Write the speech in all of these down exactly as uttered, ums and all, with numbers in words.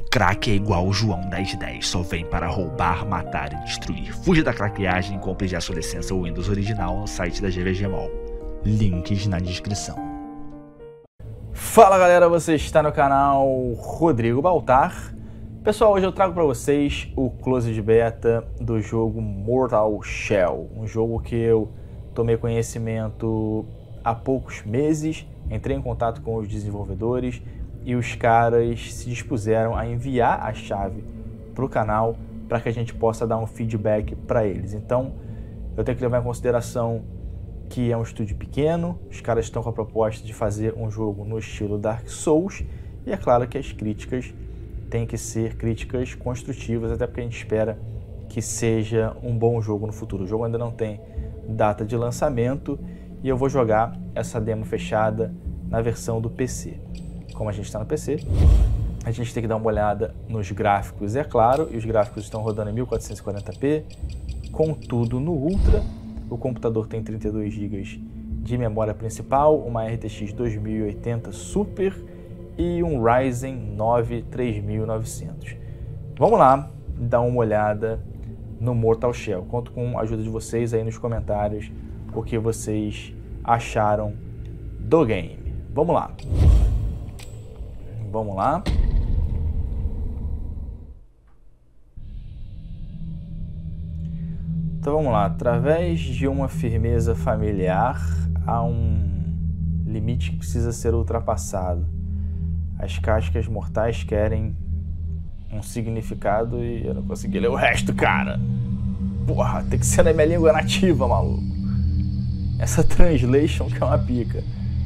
craque é igual o João dez dez, só vem para roubar, matar e destruir. Fuja da craqueagem e compre já sua licença Windows original no site da G V G Mall. Links na descrição. Fala galera, você está no canal Rodrigo Baltar. Pessoal, hoje eu trago para vocês o Closed Beta do jogo Mortal Shell. Um jogo que eu tomei conhecimento há poucos meses, entrei em contato com os desenvolvedores e os caras se dispuseram a enviar a chave para o canal para que a gente possa dar um feedback para eles. Então, eu tenho que levar em consideração que é um estúdio pequeno, os caras estão com a proposta de fazer um jogo no estilo Dark Souls, e é claro que as críticas têm que ser críticas construtivas, até porque a gente espera que seja um bom jogo no futuro. O jogo ainda não tem data de lançamento e eu vou jogar essa demo fechada na versão do P C. Como a gente está no P C, a gente tem que dar uma olhada nos gráficos, é claro, e os gráficos estão rodando em mil quatrocentos e quarenta p, com tudo no Ultra. O computador tem trinta e dois gigas de memória principal, uma R T X dois mil e oitenta Super e um Ryzen nove três mil e novecentos. Vamos lá dar uma olhada no Mortal Shell. Conto com a ajuda de vocês aí nos comentários o que vocês acharam do game. Vamos lá. Vamos lá. Então vamos lá. Através de uma firmeza familiar, há um limite que precisa ser ultrapassado. As cascas mortais querem um significado e eu não consegui ler o resto, cara. Porra, tem que ser na minha língua nativa, maluco. Essa translation que é uma pica.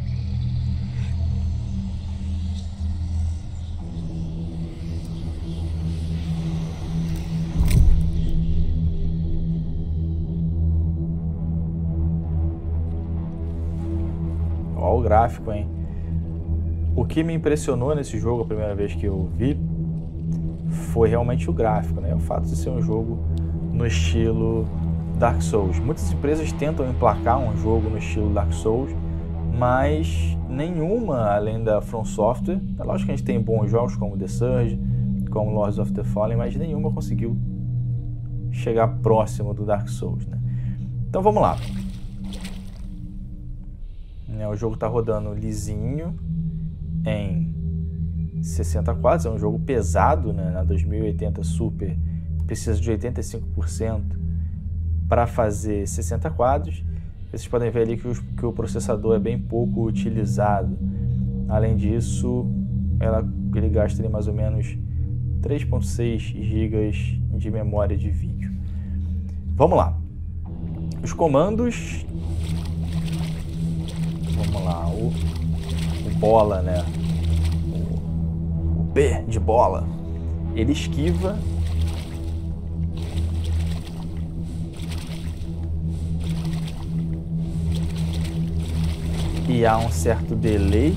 Olha o gráfico, hein? O que me impressionou nesse jogo a primeira vez que eu vi foi realmente o gráfico, né? O fato de ser um jogo no estilo Dark Souls. Muitas empresas tentam emplacar um jogo no estilo Dark Souls, mas nenhuma, além da From Software. É lógico que a gente tem bons jogos como The Surge, como Lords of the Fallen, mas nenhuma conseguiu chegar próximo do Dark Souls, né? Então vamos lá. O jogo está rodando lisinho em sessenta quadros, é um jogo pesado, né? Na dois mil e oitenta Super precisa de oitenta e cinco por cento para fazer sessenta quadros. Vocês podem ver ali que o, que o processador é bem pouco utilizado. Além disso, ela, ele gasta ali mais ou menos três vírgula seis gigas de memória de vídeo. Vamos lá. Os comandos... Vamos lá, o, o bola, né? O, o B de bola. Ele esquiva. E há um certo delay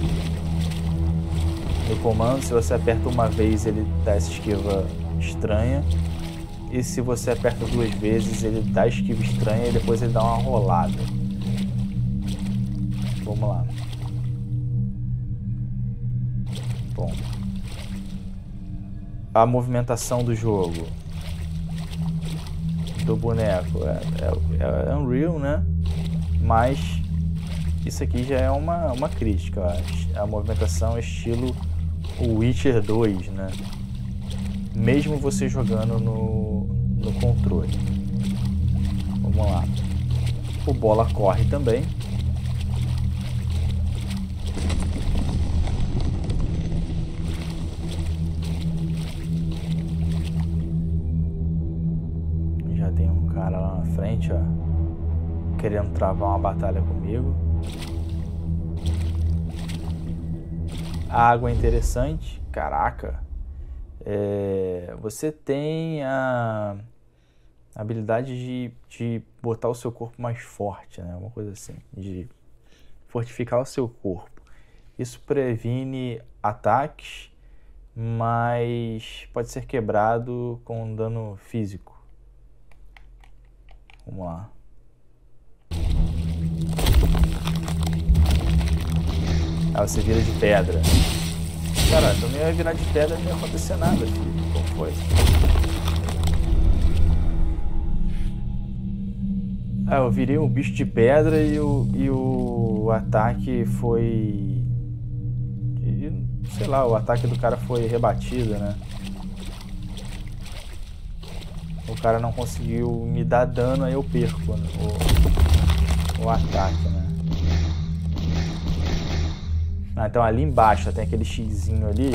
no comando. Se você aperta uma vez, ele dá essa esquiva estranha. E se você aperta duas vezes, ele dá esquiva estranha e depois ele dá uma rolada. Vamos lá. Bom. A movimentação do jogo. Do boneco. É, é, é Unreal, né? Mas isso aqui já é uma, uma crítica, eu acho. A movimentação é estilo Witcher dois, né? Mesmo você jogando no, no controle. Vamos lá. O bola corre também. Já tem um cara lá na frente, ó, querendo travar uma batalha comigo. A água é interessante. Caraca. É, você tem a habilidade de, de botar o seu corpo mais forte, né? Uma coisa assim, de fortificar o seu corpo. Isso previne ataques, mas pode ser quebrado com dano físico. Vamos lá. Aí você vira de pedra. Cara, então não ia virar de pedra e não ia acontecer nada, filho. Como foi? Ah, eu virei um bicho de pedra e o, e o ataque foi... E, sei lá, o ataque do cara foi rebatido, né? O cara não conseguiu me dar dano, aí eu perco o, o ataque, né? Ah, então ali embaixo tem aquele xizinho ali.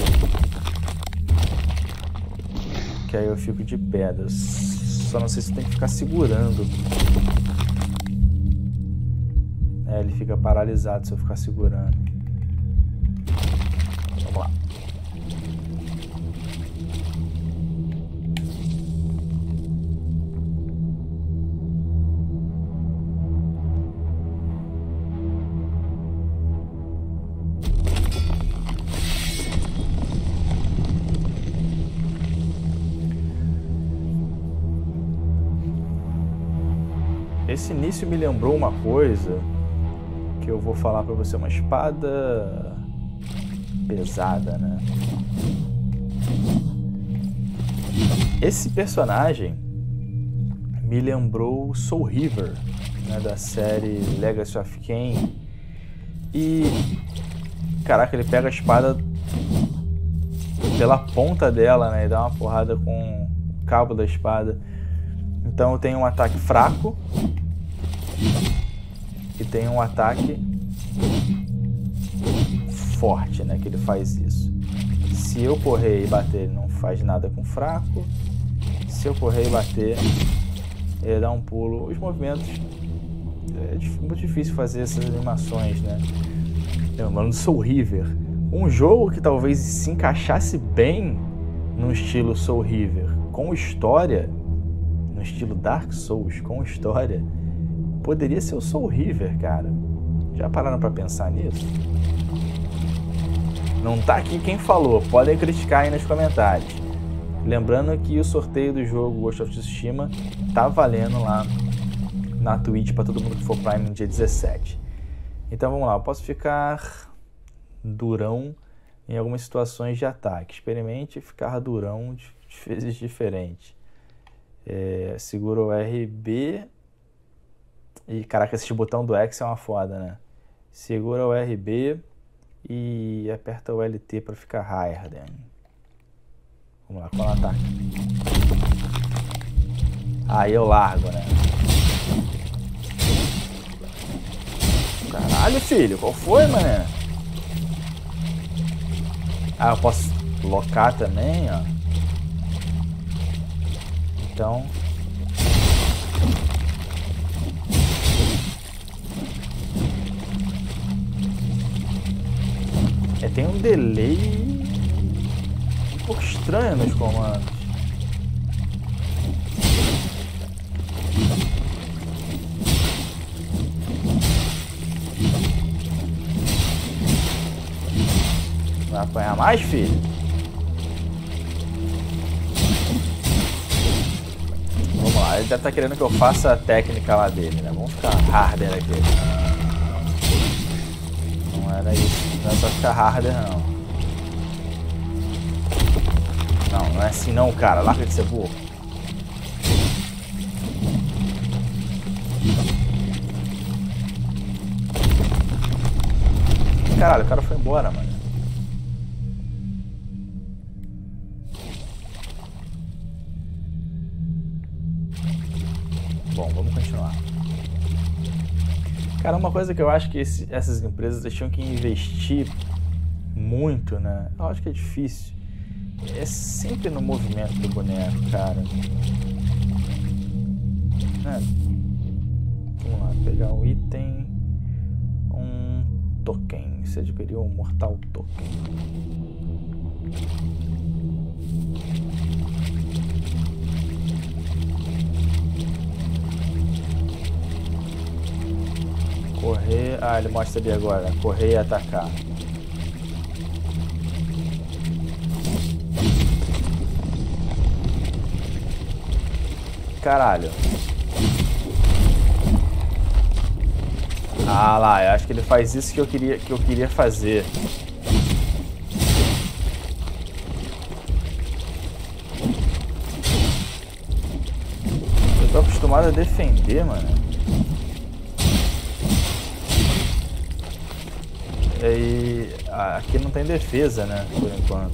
Que aí eu fico de pedra. Só não sei se tem que ficar segurando. É, ele fica paralisado se eu ficar segurando. Vamos lá. Esse início me lembrou uma coisa que eu vou falar pra você, uma espada pesada, né? Esse personagem me lembrou Soul River, né, da série Legacy of Kain. E caraca, ele pega a espada pela ponta dela, né, e dá uma porrada com o cabo da espada. Então eu tenho um ataque fraco e tem um ataque forte, né? Que ele faz isso. Se eu correr e bater, ele não faz nada com fraco. Se eu correr e bater, ele dá um pulo. Os movimentos... É muito difícil fazer essas animações, né? Lembrando do Soul River. Um jogo que talvez se encaixasse bem no estilo Soul River, com história, no estilo Dark Souls, com história, poderia ser o Soul River, cara. Já pararam pra pensar nisso? Não tá aqui quem falou, podem criticar aí nos comentários. Lembrando que o sorteio do jogo Ghost of Tsushima tá valendo lá na Twitch para todo mundo que for Prime no dia dezessete. Então vamos lá, eu posso ficar durão em algumas situações de ataque. Experimente ficar durão de vezes diferentes. É, segura o R B. E caraca, esse botão do X é uma foda, né? Segura o R B e aperta o L T para ficar Harden. Vamos lá, qual é o ataque? Aí eu largo, né? Caralho, filho, qual foi, mané? Ah, eu posso locar também, ó. Então... É, tem um delay um pouco estranho nos comandos. Vai apanhar mais, filho? Vamos lá, ele deve estar querendo que eu faça a técnica lá dele, né? Vamos ficar harder aqui. Não era isso, não é só ficar harder, não. Não, não é assim não, cara. Larga de ser burro. Caralho, o cara foi embora, mano. Bom, vamos continuar. Cara, uma coisa que eu acho que esse, essas empresas tinham que investir muito, né? Eu acho que é difícil. É sempre no movimento do boneco, cara. É. Vamos lá, pegar um item. Um token. Você adquiriu um Mortal Token. Correr... Ah, ele mostra ali agora. Correr e atacar. Caralho. Ah lá, eu acho que ele faz isso que eu queria, que eu queria fazer. acostumado a defender, mano. E aí, aqui não tem defesa, né? Por enquanto.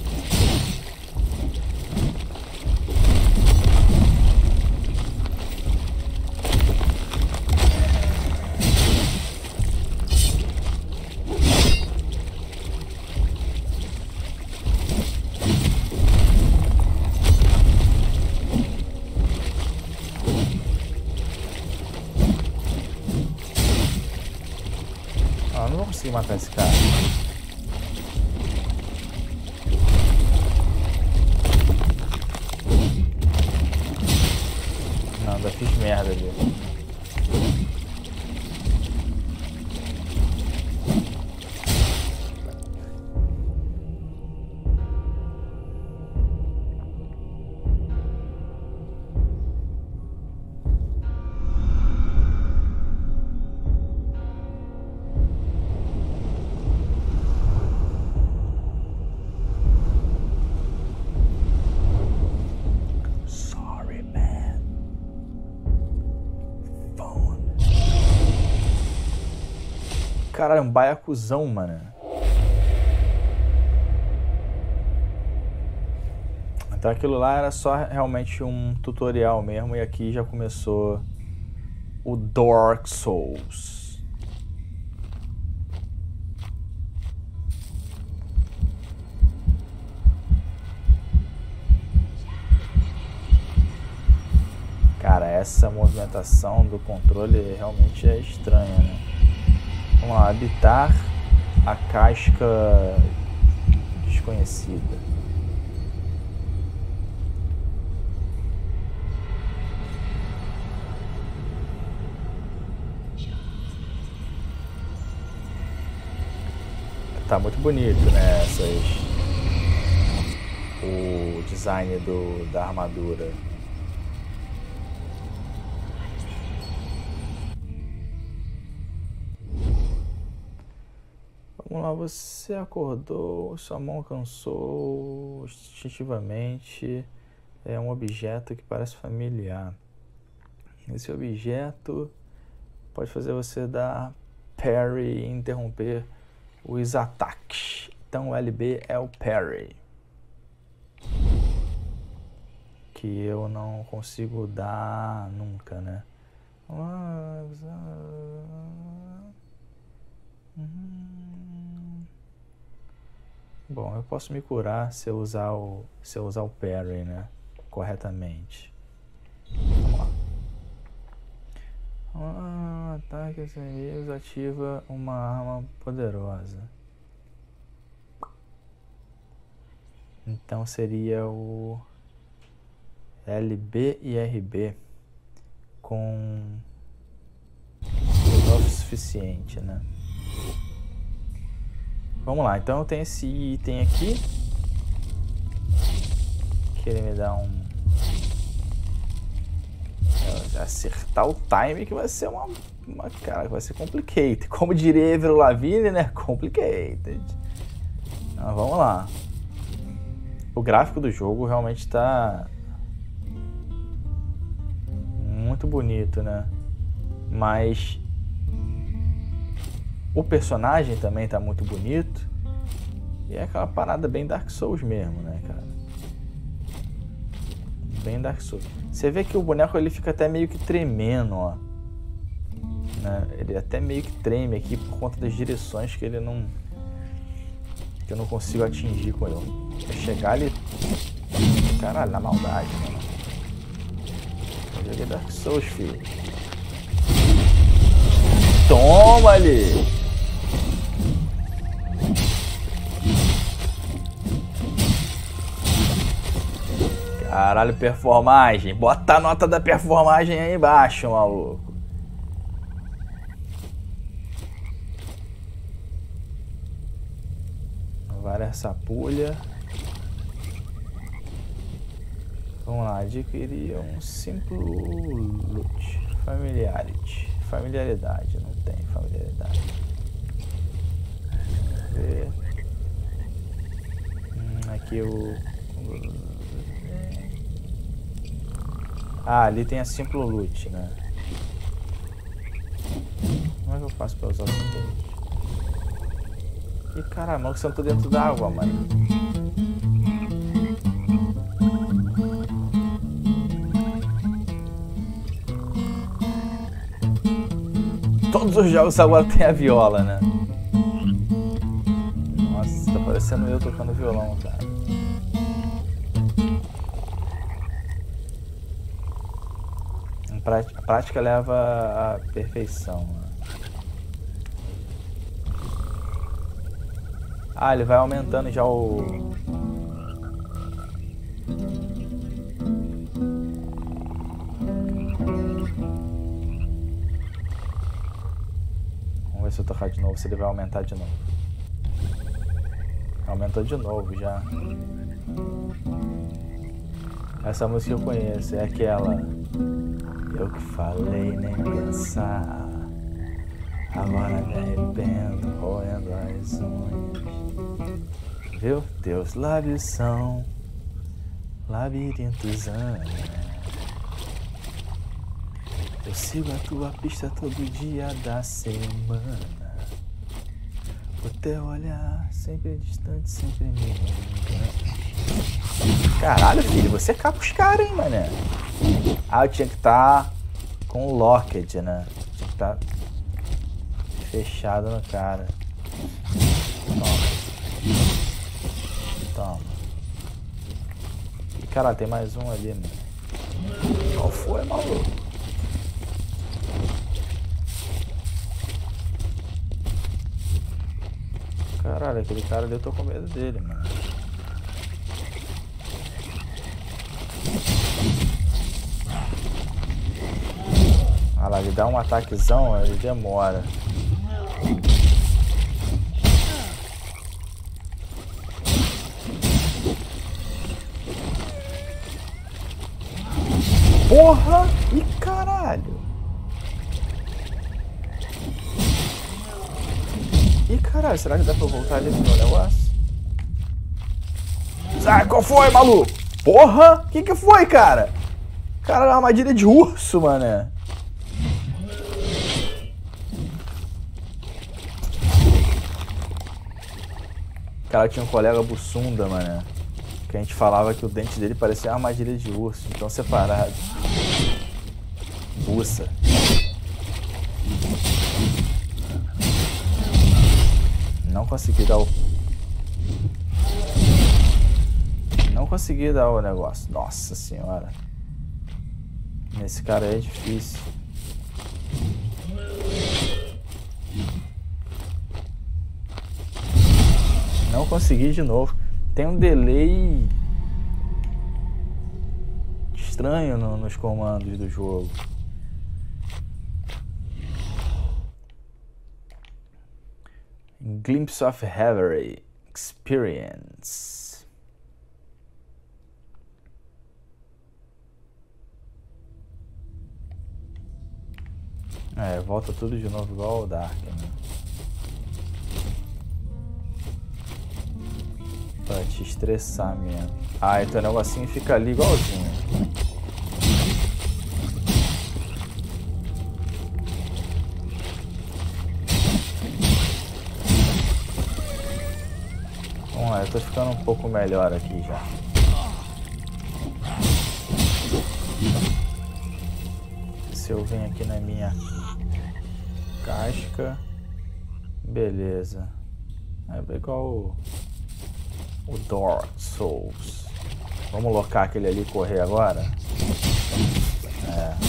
Não vou conseguir matar esse cara. Não, ainda fiz merda ali. Caralho, um baiacuzão, mano. Então aquilo lá era só realmente um tutorial mesmo. E aqui já começou o Dark Souls. Cara, essa movimentação do controle realmente é estranha, né? Vamos lá, habitar a casca desconhecida. Tá muito bonito, né? Essas... o design do, da armadura. Vamos lá, você acordou, sua mão cansou instintivamente. É um objeto que parece familiar. Esse objeto pode fazer você dar parry e interromper os ataques. Então o L B é o parry, que eu não consigo dar nunca, né? Bom, eu posso me curar se eu usar o, se eu usar o parry, né? Corretamente. Vamos lá. Ah, ataque dos inimigos ativa uma arma poderosa. Então seria o L B e R B com o suficiente, né? Vamos lá, então eu tenho esse item aqui, que ele me dá um... acertar o time que vai ser uma, uma cara, que vai ser complicated. Como diria Avril Lavigne, né? Complicated. Então, vamos lá. O gráfico do jogo realmente está muito bonito, né? Mas o personagem também está muito bonito. E é aquela parada bem Dark Souls mesmo, né, cara? Bem Dark Souls. Você vê que o boneco ele fica até meio que tremendo, ó. Né? Ele até meio que treme aqui por conta das direções que ele não... que eu não consigo atingir com ele. Pra chegar ali... Caralho, na maldade, mano. Eu joguei Dark Souls, filho. Toma ali! Caralho, performagem. Bota a nota da performagem aí embaixo, maluco. Várias sapulha. Vamos lá, adquirir um simples loot. Familiarity. Familiaridade, não tem familiaridade. Vamos ver. Hum, aqui o... Ah, ali tem a Simple Loot, né? Como é que eu faço pra usar o Simple Loot? Ih, caramba, que eu tô dentro d'água, mano. Todos os jogos agora tem a viola, né? Nossa, tá parecendo eu tocando violão, cara. A prática leva à perfeição, né? Ah, ele vai aumentando já o... Vamos ver se eu tocar de novo, se ele vai aumentar de novo. Aumentou de novo já. Essa música eu conheço, é aquela... Eu que falei nem pensar, agora me arrependo, roendo as unhas. Viu? Teus lábios são labirintos anos. Eu sigo a tua pista todo dia da semana. O teu olhar sempre distante, sempre me engana. Caralho, filho, você capa os caras, hein, mané? Ah, eu tinha que estar tá com o locked, né? Tinha que estar tá fechado no cara. Toma. Toma. E cara, tem mais um ali, mano. Qual foi, maluco? Caralho, aquele cara ali eu tô com medo dele, mano. Olha lá, ele dá um ataquezão, ele demora. Porra! Ih, caralho! Ih, caralho, será que dá pra eu voltar ali no meu negócio? Ah, qual foi, maluco? Porra! Que que foi, cara? Cara, é uma armadilha de urso, mané. Cara, tinha um colega buçunda, mané, que a gente falava que o dente dele parecia uma armadilha de urso, então separado. Buça. Não consegui dar o... Não consegui dar o negócio. Nossa senhora. Nesse cara aí é difícil. Não consegui de novo. Tem um delay estranho no, nos comandos do jogo. Glimpse of Reverie Experience. É, volta tudo de novo igual ao Dark, né? Pra te estressar mesmo. Ah, então o negocinho fica ali igualzinho. Vamos lá, eu tô ficando um pouco melhor aqui já. Se eu venho aqui na minha casca, beleza. É igual o, o Dark Souls. Vamos locar aquele ali e correr agora? É.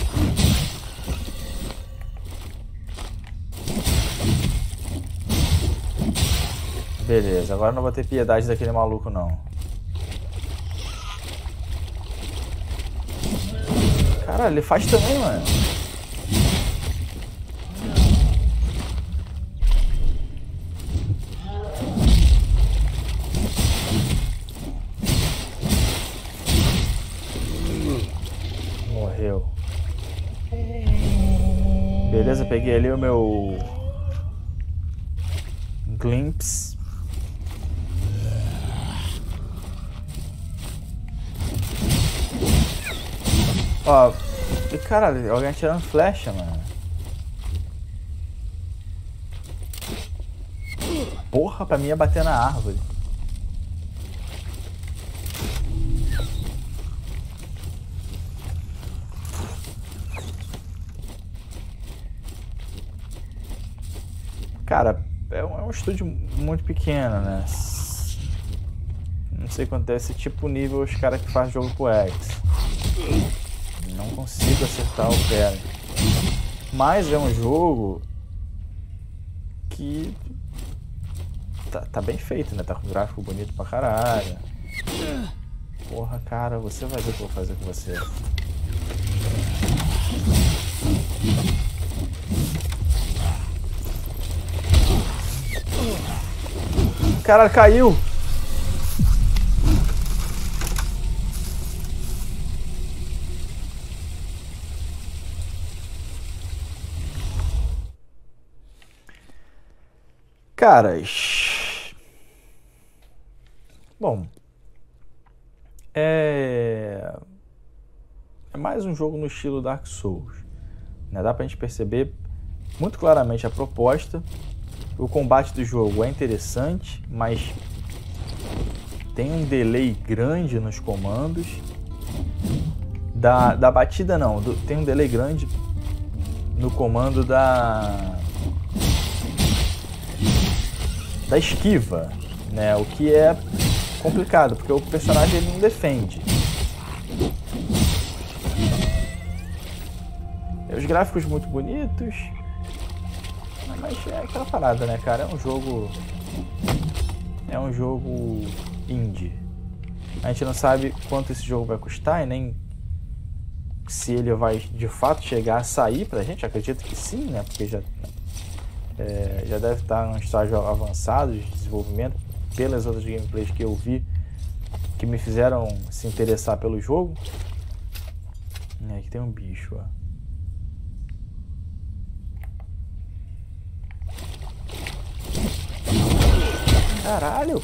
Beleza, agora não vou ter piedade daquele maluco não. Caralho, ele faz também, mano. Morreu. Beleza, peguei ali o meu Glimpse. Ó, Ó, caralho, alguém atirando flecha, mano. Porra, pra mim ia bater na árvore. Cara, é um, é um estúdio muito pequeno, né? Não sei quanto é esse tipo nível os caras que fazem jogo pro X. Não consigo acertar o pé. Mas é um jogo que tá, tá bem feito, né? Tá com gráfico bonito pra caralho. Porra, cara, você vai ver o que eu vou fazer com você. Caralho, caiu! Caras... Bom... É... É mais um jogo no estilo Dark Souls. Né? Dá pra gente perceber muito claramente a proposta. O combate do jogo é interessante, mas tem um delay grande nos comandos. Da, da batida não, do, tem um delay grande no comando da da esquiva, né? O que é complicado, porque o personagem ele não defende. E os gráficos muito bonitos. Mas é aquela parada, né, cara? É um jogo... É um jogo indie. A gente não sabe quanto esse jogo vai custar e nem se ele vai, de fato, chegar a sair pra gente. Acredito que sim, né? Porque já, é, já deve estar em um estágio avançado de desenvolvimento pelas outras gameplays que eu vi que me fizeram se interessar pelo jogo. E aqui tem um bicho, ó. Caralho,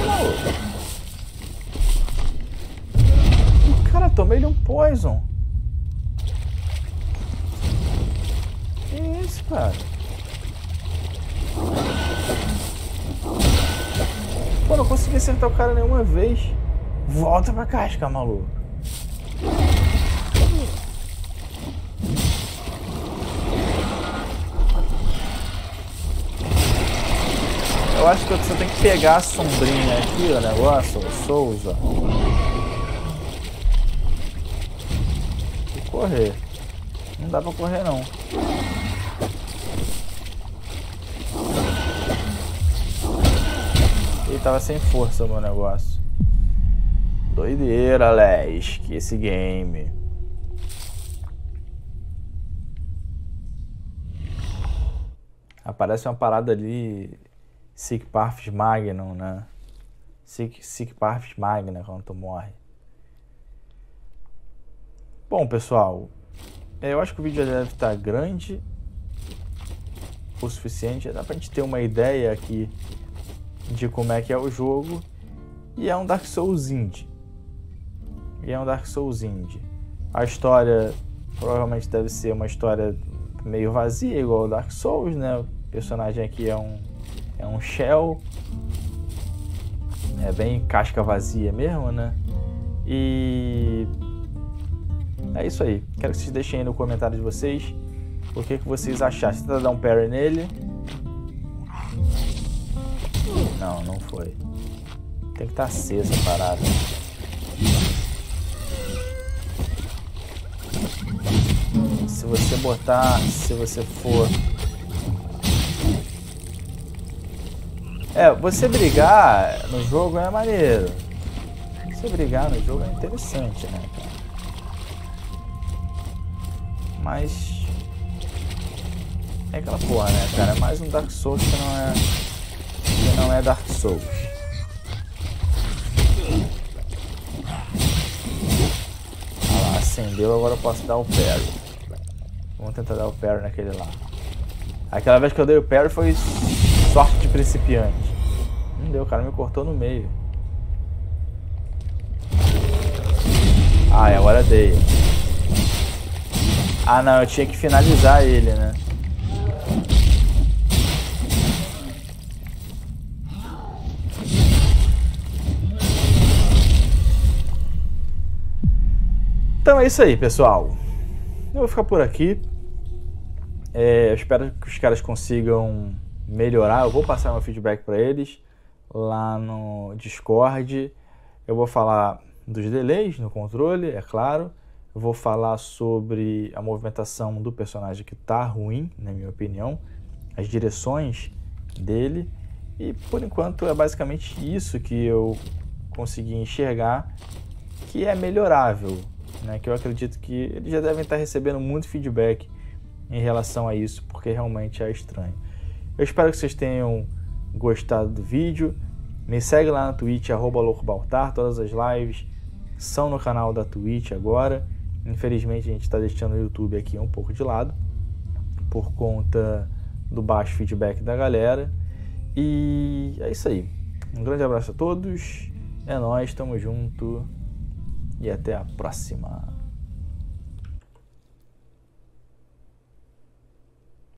cara, tomei-lhe um poison. Que isso, cara? Pô, não consegui acertar o cara nenhuma vez. Volta pra casca, maluco. Eu acho que você tem que pegar a sombrinha aqui, o negócio, o Souza. E correr. Não dá pra correr, não. Ele tava sem força o meu negócio. Doideira, Les, que esse game. Aparece uma parada ali... Sic Parvis Magnum, né? Sic, Sic Parvis Magnum quando tu morre. Bom, pessoal, eu acho que o vídeo já deve estar grande o suficiente. Dá pra gente ter uma ideia aqui de como é que é o jogo. E é um Dark Souls indie. E é um Dark Souls indie. A história provavelmente deve ser uma história meio vazia, igual o Dark Souls, né? O personagem aqui é um É um shell, é bem casca vazia mesmo, né? E é isso aí. Quero que vocês deixem aí no comentário de vocês o que, que vocês acharam. Você tenta dar um parry nele? Não, não foi. Tem que estar acesa a parada. Se você botar, se você for... É, você brigar no jogo é maneiro. Você brigar no jogo é interessante, né, cara? Mas... é aquela porra, né, cara? É mais um Dark Souls que não é... que não é Dark Souls. Ah lá, acendeu, agora eu posso dar o parry. Vamos tentar dar o parry naquele lá. Aquela vez que eu dei o parry foi... sorte de principiante. Não deu, o cara me cortou no meio. Ah, agora dei. Ah não, eu tinha que finalizar ele, né? Então é isso aí, pessoal. Eu vou ficar por aqui. É, eu espero que os caras consigam melhorar. Eu vou passar meu feedback para eles lá no Discord. Eu vou falar dos delays no controle, é claro. Eu vou falar sobre a movimentação do personagem que tá ruim, na minha opinião. As direções dele. E por enquanto é basicamente isso que eu consegui enxergar que é melhorável. Né, que eu acredito que eles já devem estar recebendo muito feedback em relação a isso, porque realmente é estranho. Eu espero que vocês tenham gostado do vídeo. Me segue lá na Twitch, arroba loucobaltar. Todas as lives são no canal da Twitch agora. Infelizmente a gente está deixando o YouTube aqui um pouco de lado, por conta do baixo feedback da galera. E é isso aí. Um grande abraço a todos. É nóis, tamo junto. E até a próxima.